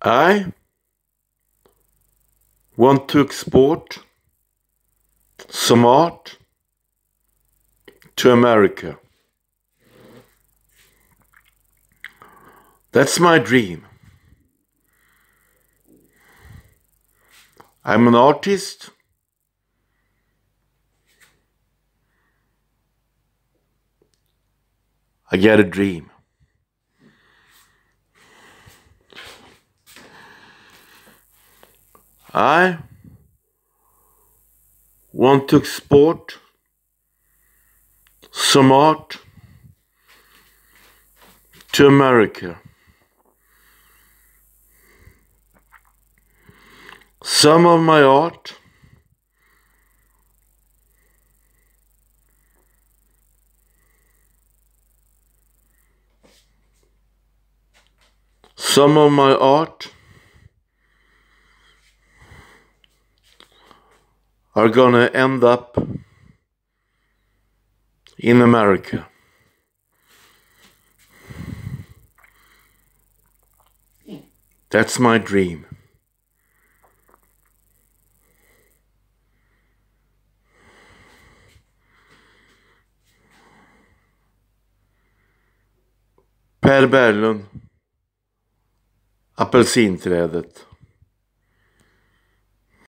I want to export some art to America. That's my dream. I'm an artist. I get a dream. I want to export some art to America. Some of my art are gonna end up in America. That's my dream. Per Berglund, Apelsinträdet.